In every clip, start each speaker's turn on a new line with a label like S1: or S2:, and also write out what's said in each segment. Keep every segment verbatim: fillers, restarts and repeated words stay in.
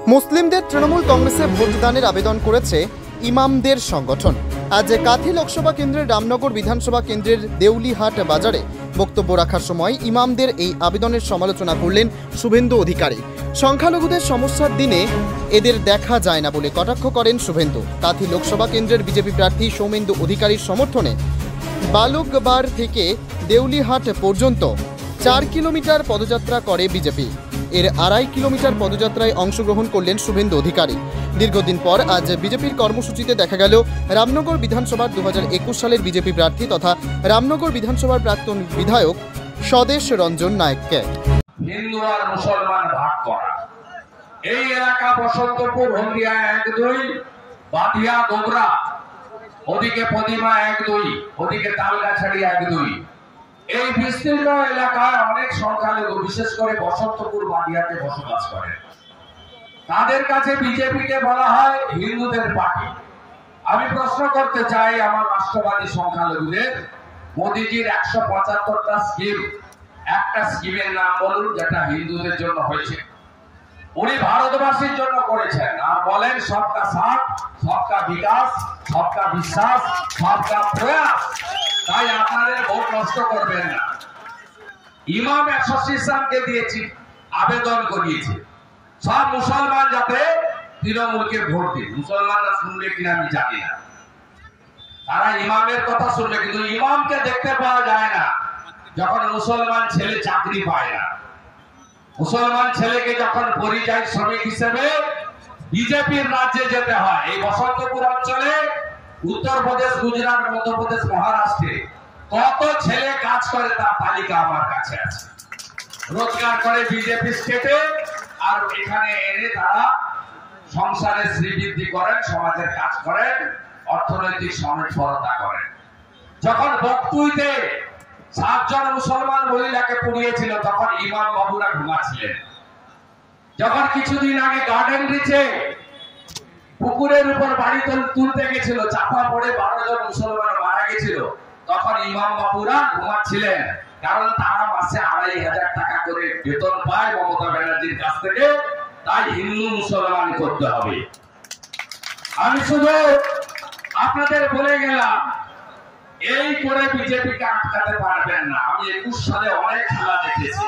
S1: মুসলিমদের তৃণমূল কংগ্রেসে ভোটদানের আবেদন করেছে ইমামদের সংগঠন। আজ কাঁথি লোকসভা কেন্দ্রের রামনগর বিধানসভা কেন্দ্রের দেউলিহাট বাজারে বক্তব্য রাখার সময় ইমামদের এই আবেদনের সমালোচনা করলেন শুভেন্দু অধিকারী। সংখ্যালঘুদের সমস্যার দিনে এদের দেখা যায় না বলে কটাক্ষ করেন শুভেন্দু। কাঁথি লোকসভা কেন্দ্রের বিজেপি প্রার্থী সৌমেন্দু অধিকারীর সমর্থনে বালুকবার থেকে দেউলিহাট পর্যন্ত চার কিলোমিটার পদযাত্রা করে বিজেপি। এর আড়াই কিলোমিটার পদযাত্রায় অংশগ্রহণ করলেন শুভেন্দু অধিকারী। দীর্ঘদিন পর আজ বিজেপির কর্মসূচিতে দেখা গেল রামনগর বিধানসভার দু হাজার একুশ সালের বিজেপি প্রার্থী তথা রামনগর বিধানসভার প্রাক্তন বিধায়ক স্বদেশ রঞ্জন নায়ককে।
S2: হিন্দু আর মুসলমান ভাগ করা, এই এলাকা বসন্তপুর হলদিয়া এক দুই, বাদিয়া গোবরা, ওদিকে পদিমা এক দুই, ওদিকে তালগাছাড়ি এক দুই। এই বিস্তীর্ণ এলাকায় অনেক সংখ্যালঘু, বিশেষ করে বসন্তপুর বাদিয়াতে বসবাস করে। তাদের কাছে বিজেপিকে বলা হয় হিন্দুদের পার্টি। আমি প্রশ্ন করতে চাই আমার রাষ্ট্রবাদী সংখ্যালঘুদের, মোদীজির একশো পঁচাত্তরটা স্কিম, একটা স্কিমের নাম বলুন যেটা হিন্দুদের জন্য হয়েছে। উনি ভারতবাসীর জন্য করেছেন আর বলেন সবকা সাথ, সবকা বিকাশ, সবকা বিশ্বাস, সবকা প্রয়াস। তাই আপনাদের ভোট নষ্ট করবেন না। ইমাম অ্যাসোসিয়েশনকে দিয়েছি, আবেদন করিয়েছি সব মুসলমান যাতে তৃণমূলকে ভোট দিন। মুসলমানরা শুনবে কিনা আমি জানি না, তারা ইমামের কথা শুনবে, কিন্তু ইমামকে দেখতে পাওয়া যায় না যখন মুসলমান ছেলে চাকরি পায় না। মুসলমান ছেলেকে যখন পরিযায়ী শ্রমিক হিসেবে বিজেপির রাজ্যে যেতে হয়। এই বসন্তপুর অঞ্চলে উত্তরপ্রদেশ, গুজরাট, মধ্যপ্রদেশ, মহারাষ্ট্রে কত ছেলে কাজ করে তার তালিকা আমার কাছে আছে। রোজগার করে বিজেপি স্টেটে, আর এখানে এনে তারা সংসারের শ্রীবৃদ্ধি করেন, সমাজের কাজ করেন, অর্থনৈতিক সমৃদ্ধতা করেন। যখন বকতুইতে সাতজন মুসলমান মহিলাকে পুড়িয়েছিল তখন ইমাম বাবুরা ঘুমাচ্ছিলেন। যখন কিছুদিন আগে গার্ডেন রিচে পুকুরের উপর বাড়ি তুলতে গেছিল, চাপা পড়ে বারো জন মুসলমান মারা গেছিল, তখন ইমাম বাবুরা ঘুমাচ্ছিলেন। কারণ তারা মাসে আড়াই হাজার টাকা করে বেতন পায় মমতা ব্যানার্জির কাছ থেকে। তাই হিন্দু মুসলমান করতে হবে। আমি শুধু আপনাদের বলে গেলাম, এই করে বিজেপিকে আটকাতে পারবেন না। আমি একুশ সালে অনেক খেলা দেখেছি,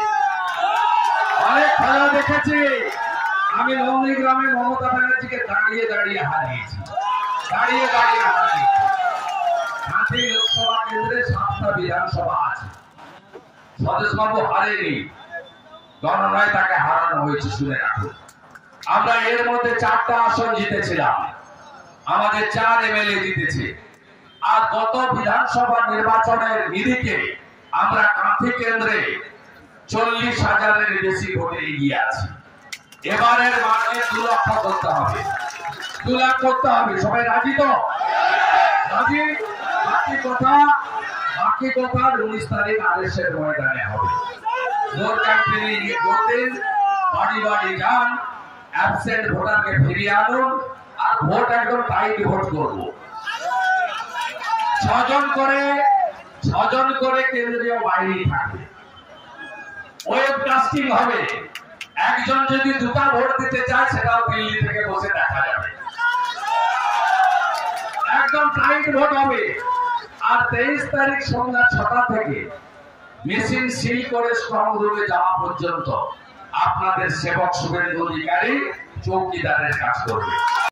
S2: অনেক খেলা দেখেছি। আমি নন্দীগ্রামে মমতা ব্যানার্জিকে দাঁড়িয়ে দাঁড়িয়ে হারিয়েছি, দাঁড়িয়ে দাঁড়িয়ে হারিয়েছি। কাঁথি লোকসভা কেন্দ্রে সাতটা বিধানসভা আছে, স্বদেশবাবু হারেনি, গণনায় তাকে হারানো হয়েছে, শুনে রাখুন। আমরা এর মধ্যে চারটা আসন জিতেছিলাম, আমাদের চার এমএলএ জিতেছে। আর গত বিধানসভা নির্বাচনের নিরিখে আমরা কাঁথি কেন্দ্রে চল্লিশ হাজারের বেশি ভোটে এগিয়ে আছি। এবারের মাঠে দু লক্ষ করতে হবে, দু লাখ করতে হবে। সবাই রাজি তো? রাজি? বাকি কথা, বাকি কথা উনিশ তারিখ আদেশের ময়দানে হবে। ভোট ক্যাম্পেইনে গিয়ে ভোট দিন, বাড়ি বাড়ি যান, অ্যাবসেন্ট ভোটারকে ফিরিয়ে আনুন, আর ভোট একদম টাইট ভোট করবো। ছজন করে ছজন করে কেন্দ্রীয় বাহিনী থাকবে, ওয়েবকাস্টিং হবে। একজন যদি দুটা ভোট দিতে চায় সেটাও দিল্লি থেকে বসে দেখা যাবে। একদম টাইট ভোট হবে। আর তেইশ তারিখ সন্ধ্যা ছটা থেকে মেশিন সিল করে স্ট্রং রুমে যাওয়া পর্যন্ত আপনাদের সেবক শুভেন্দু অধিকারী চৌকিদারের কাজ করবে।